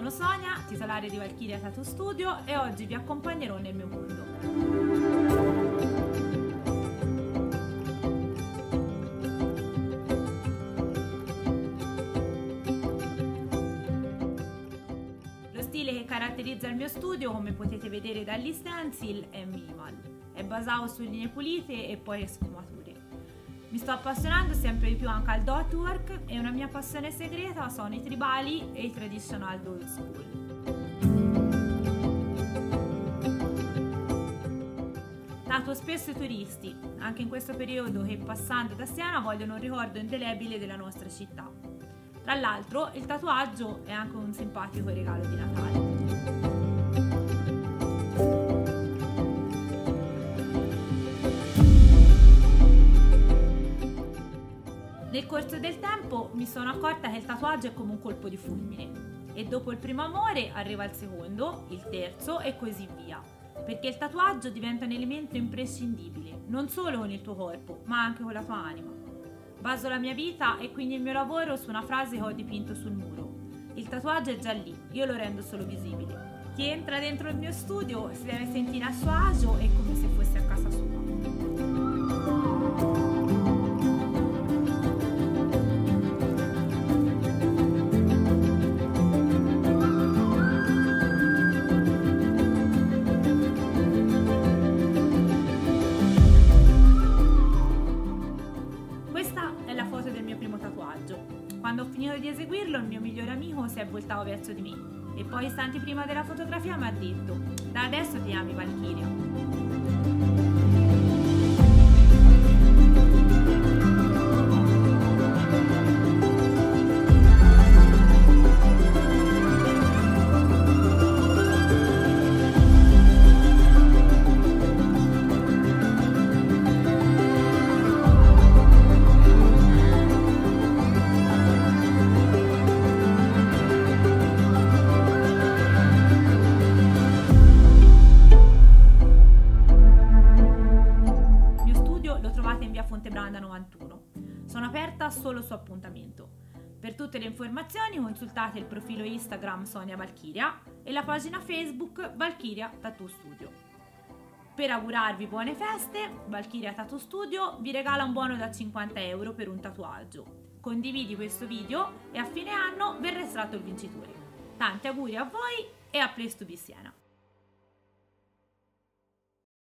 Sono Sonia, titolare di Valkyria Tattoo Studio, e oggi vi accompagnerò nel mio mondo. Lo stile che caratterizza il mio studio, come potete vedere dagli stencil, è minimal. È basato su linee pulite e poi sfumature. Mi sto appassionando sempre di più anche al dot work e una mia passione segreta sono i tribali e i traditional old school. Tatuo spesso i turisti, anche in questo periodo che passando da Siena vogliono un ricordo indelebile della nostra città. Tra l'altro il tatuaggio è anche un simpatico regalo di Natale. Nel corso del tempo mi sono accorta che il tatuaggio è come un colpo di fulmine e dopo il primo amore arriva il secondo, il terzo e così via, perché il tatuaggio diventa un elemento imprescindibile, non solo con il tuo corpo, ma anche con la tua anima. Baso la mia vita e quindi il mio lavoro su una frase che ho dipinto sul muro: il tatuaggio è già lì, io lo rendo solo visibile. Chi entra dentro il mio studio si deve sentire a suo agio e come se fosse a casa sua. Questa è la foto del mio primo tatuaggio. Quando ho finito di eseguirlo, il mio migliore amico si è voltato verso di me e poi, istanti prima della fotografia, mi ha detto: da adesso ti chiami Valkyria. In via Fontebranda 91. Sono aperta solo su appuntamento. Per tutte le informazioni consultate il profilo Instagram Sonia Valkyria e la pagina Facebook Valkyria Tattoo Studio. Per augurarvi buone feste, Valkyria Tattoo Studio vi regala un buono da 50 euro per un tatuaggio. Condividi questo video e a fine anno verrà estratto il vincitore. Tanti auguri a voi e a Place to be Siena!